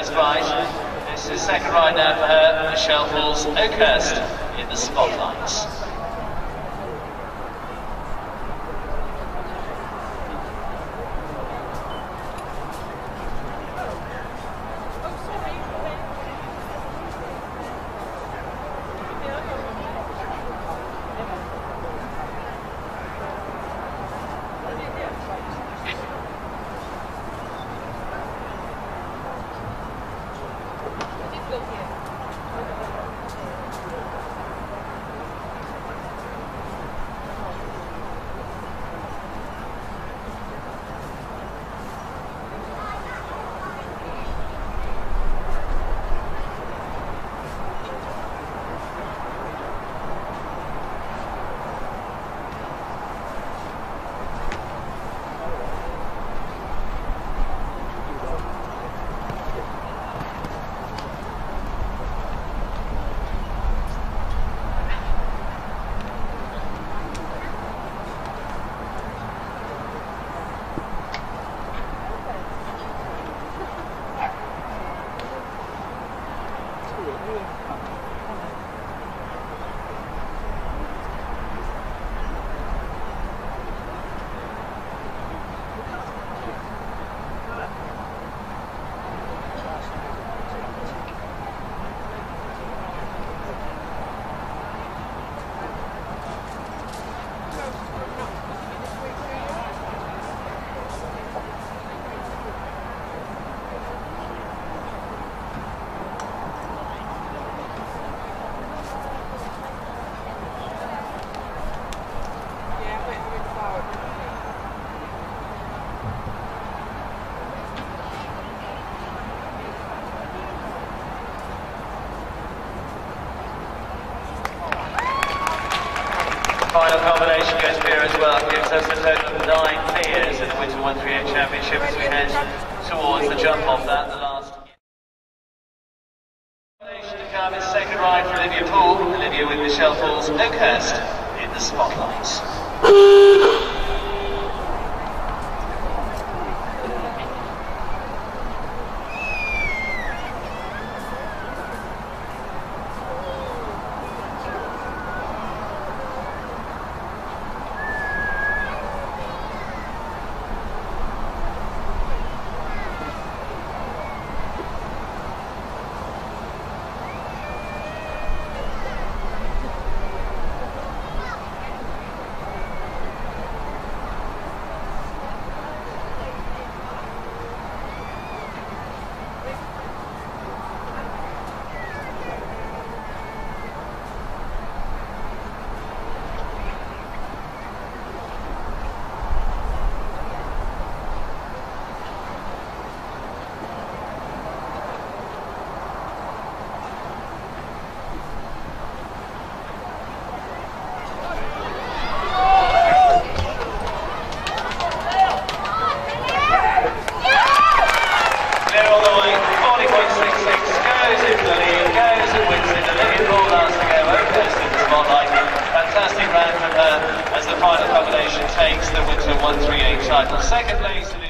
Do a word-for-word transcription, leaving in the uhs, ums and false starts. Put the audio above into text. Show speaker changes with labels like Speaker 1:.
Speaker 1: first right. This is second right now for her, Michelle Falls Oakhurst in the spotlights. Final combination goes clear as well, gives us a total of nine clears in the Winter one thirty-eight Championship as we head towards the jump off that, the last. Combination to come is second right for Olivia Poole, Olivia with Michelle Falls Oakhurst in the spotlights. Fantastic round from her as the final combination takes the Winter one thirty-eight title. Second place.